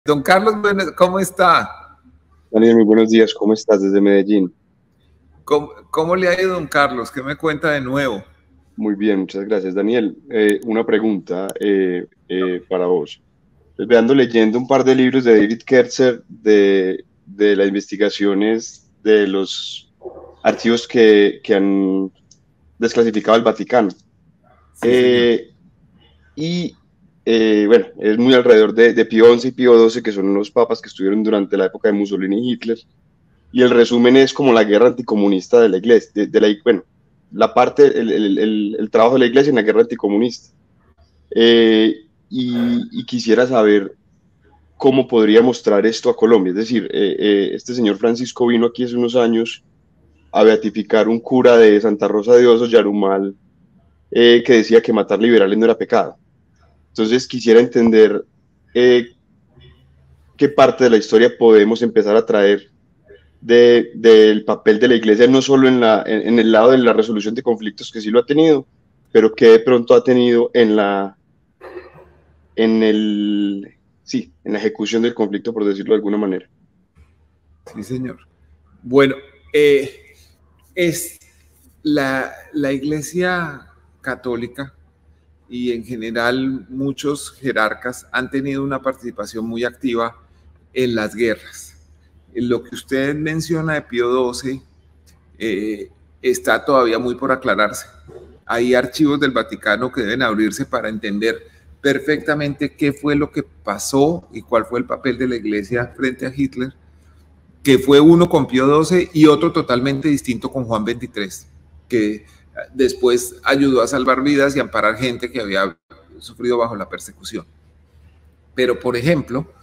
Don Carlos, ¿cómo está? Daniel, muy buenos días. ¿Cómo estás desde Medellín? ¿Cómo le ha ido, don Carlos? ¿Qué me cuenta de nuevo? Muy bien, muchas gracias. Daniel, una pregunta para vos. Ando leyendo un par de libros de David Kerzer de las investigaciones de los archivos que han desclasificado el Vaticano. Sí, señor. Bueno, es muy alrededor de Pío XI y Pío XII, que son los papas que estuvieron durante la época de Mussolini y Hitler. Y el resumen es como la guerra anticomunista de la iglesia, bueno, la parte, el trabajo de la iglesia en la guerra anticomunista. Y quisiera saber cómo podría mostrar esto a Colombia. Es decir, este señor Francisco vino aquí hace unos años a beatificar un cura de Santa Rosa de Osos, Yarumal, que decía que matar liberales no era pecado. Entonces quisiera entender qué parte de la historia podemos empezar a traer del papel de la iglesia, no solo en el lado de la resolución de conflictos, que sí lo ha tenido, pero que de pronto ha tenido en la ejecución del conflicto, por decirlo de alguna manera. Sí, señor. Bueno, es la Iglesia Católica y en general muchos jerarcas han tenido una participación muy activa en las guerras. Lo que usted menciona de Pío XII está todavía muy por aclararse. Hay archivos del Vaticano que deben abrirse para entender perfectamente qué fue lo que pasó y cuál fue el papel de la iglesia frente a Hitler, que fue uno con Pío XII y otro totalmente distinto con Juan XXIII, que después ayudó a salvar vidas y amparar gente que había sufrido bajo la persecución. Pero, por ejemplo,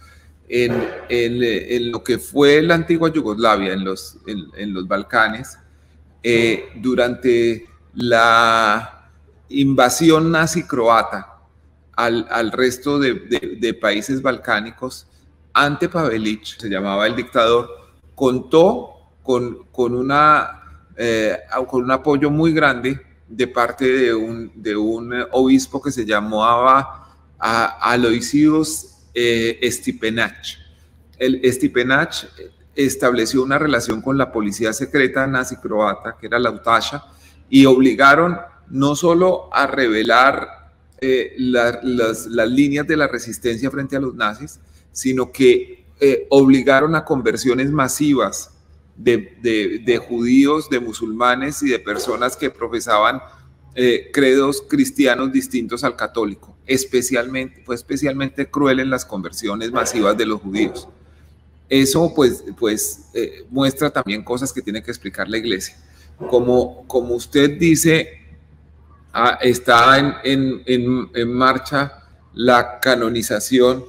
en lo que fue la antigua Yugoslavia, en los Balcanes, durante la invasión nazi croata al resto de países balcánicos, Ante Pavelic, se llamaba el dictador, contó con un apoyo muy grande de parte de un obispo que se llamaba Aloysius Stipenach. El Stipenach estableció una relación con la policía secreta nazi croata, que era la Utasha, y obligaron no solo a revelar las líneas de la resistencia frente a los nazis, sino que obligaron a conversiones masivas de judíos, de musulmanes y de personas que profesaban credos cristianos distintos al católico. Fue especialmente cruel en las conversiones masivas de los judíos. Eso muestra también cosas que tiene que explicar la iglesia. Como usted dice, está en marcha la canonización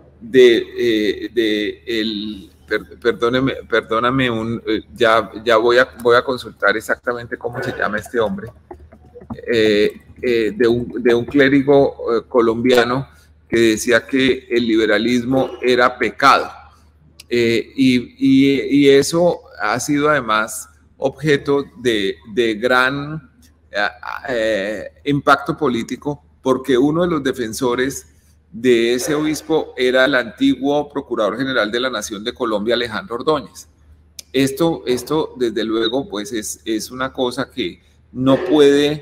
perdóname, ya voy a consultar exactamente cómo se llama este hombre, de un clérigo colombiano que decía que el liberalismo era pecado. Y eso ha sido además objeto de gran impacto político, porque uno de los defensores de ese obispo era el antiguo Procurador General de la Nación de Colombia, Alejandro Ordóñez. Esto desde luego, pues es una cosa que no puede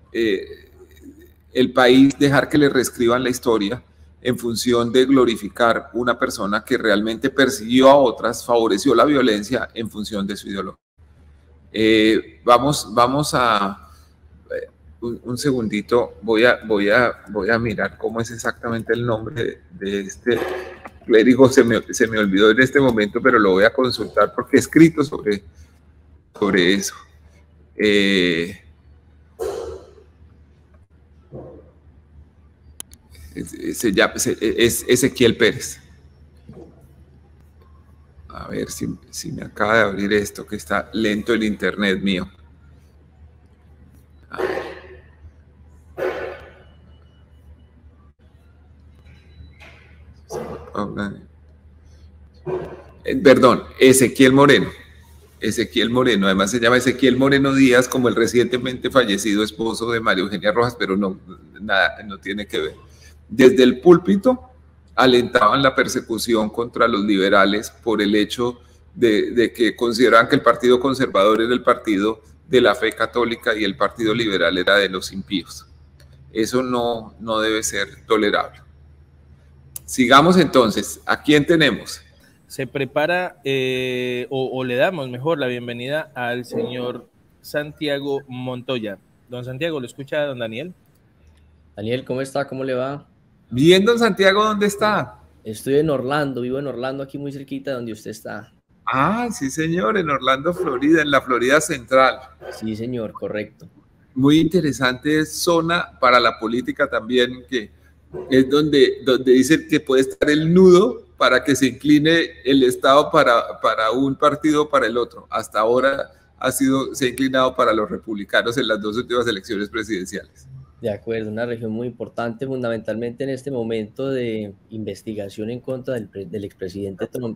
el país dejar que le reescriban la historia en función de glorificar una persona que realmente persiguió a otras, favoreció la violencia en función de su ideología. Vamos a... un segundito, voy a mirar cómo es exactamente el nombre de este clérigo. Se me olvidó en este momento, pero lo voy a consultar porque he escrito sobre eso. Es Ezequiel Pérez. A ver si me acaba de abrir esto, que está lento el internet mío. A ver. Perdón, Ezequiel Moreno. Ezequiel Moreno, además se llama Ezequiel Moreno Díaz, como el recientemente fallecido esposo de María Eugenia Rojas, pero no tiene que ver. Desde el púlpito alentaban la persecución contra los liberales por el hecho de que consideraban que el partido conservador era el partido de la fe católica y el partido liberal era de los impíos. Eso no debe ser tolerable. Sigamos entonces. ¿A quién tenemos? Se prepara o le damos mejor la bienvenida al señor Santiago Montoya. Don Santiago, ¿lo escucha don Daniel? Daniel, ¿cómo está? ¿Cómo le va? Bien, don Santiago, ¿dónde está? Estoy en Orlando, vivo en Orlando, aquí muy cerquita de donde usted está. Ah, sí, señor, en Orlando, Florida, en la Florida Central. Sí, señor, correcto. Muy interesante zona para la política también, que es donde dicen que puede estar el nudo para que se incline el Estado para un partido o para el otro. Hasta ahora se ha inclinado para los republicanos en las 2 últimas elecciones presidenciales. De acuerdo, una región muy importante, fundamentalmente en este momento de investigación en contra del expresidente Trump.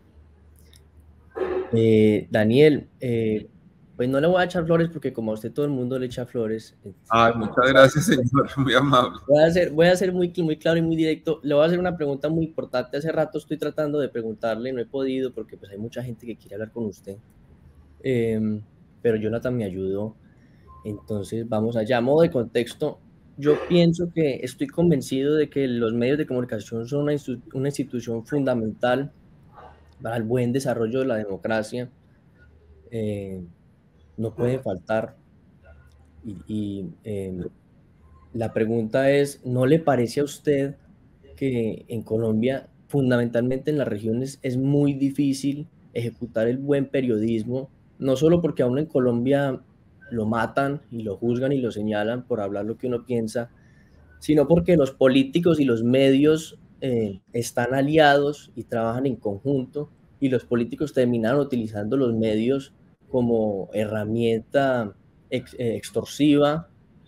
Daniel, pues no le voy a echar flores porque como a usted todo el mundo le echa flores. Muchas gracias, señor, muy amable. Voy a ser muy claro y muy directo. Le voy a hacer una pregunta muy importante. Hace rato estoy tratando de preguntarle, no he podido porque pues hay mucha gente que quiere hablar con usted. Pero Jonathan me ayudó. Entonces vamos allá. A modo de contexto, yo pienso que estoy convencido de que los medios de comunicación son una institución fundamental para el buen desarrollo de la democracia. No puede faltar. La pregunta es, ¿no le parece a usted que en Colombia, fundamentalmente en las regiones, es muy difícil ejecutar el buen periodismo? No solo porque a uno en Colombia lo matan y lo juzgan y lo señalan por hablar lo que uno piensa, sino porque los políticos y los medios están aliados y trabajan en conjunto, y los políticos terminan utilizando los medios como herramienta extorsiva,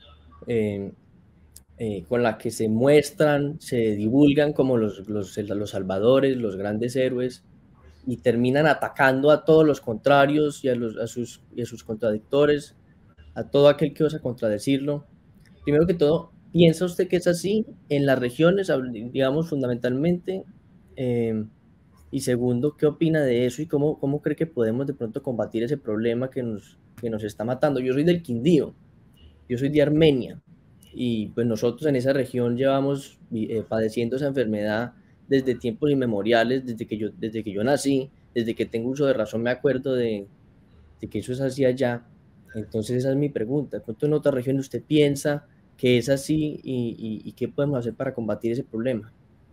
con la que se muestran, se divulgan como los salvadores, los grandes héroes, y terminan atacando a todos los contrarios y a sus contradictores, a todo aquel que osa contradecirlo. Primero que todo, ¿piensa usted que es así en las regiones, digamos, fundamentalmente? Y segundo, ¿qué opina de eso y cómo cree que podemos de pronto combatir ese problema que nos está matando? Yo soy del Quindío, yo soy de Armenia, y pues nosotros en esa región llevamos padeciendo esa enfermedad desde tiempos inmemoriales, desde que yo nací, desde que tengo uso de razón me acuerdo de que eso es así allá. Entonces esa es mi pregunta. ¿De pronto en otra región usted piensa que es así y qué podemos hacer para combatir ese problema?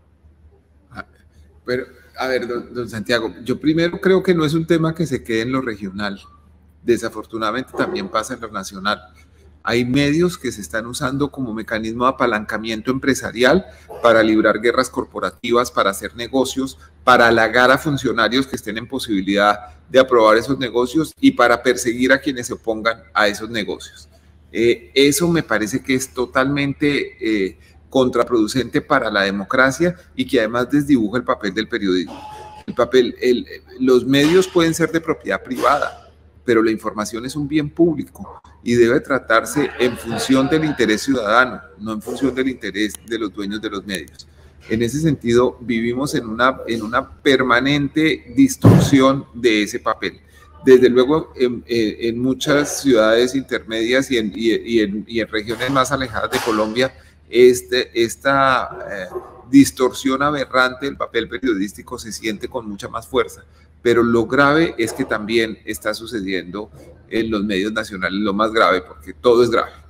Pero, a ver, don Santiago, yo primero creo que no es un tema que se quede en lo regional. Desafortunadamente también pasa en lo nacional. Hay medios que se están usando como mecanismo de apalancamiento empresarial para librar guerras corporativas, para hacer negocios, para halagar a funcionarios que estén en posibilidad de aprobar esos negocios y para perseguir a quienes se opongan a esos negocios. Eso me parece que es totalmente contraproducente para la democracia y que además desdibuja el papel del periodismo. Los medios pueden ser de propiedad privada, pero la información es un bien público y debe tratarse en función del interés ciudadano, no en función del interés de los dueños de los medios. En ese sentido, vivimos en una permanente distorsión de ese papel. Desde luego, en muchas ciudades intermedias y en regiones más alejadas de Colombia, esta distorsión aberrante del papel periodístico se siente con mucha más fuerza. Pero lo grave es que también está sucediendo en los medios nacionales, lo más grave, porque todo es grave.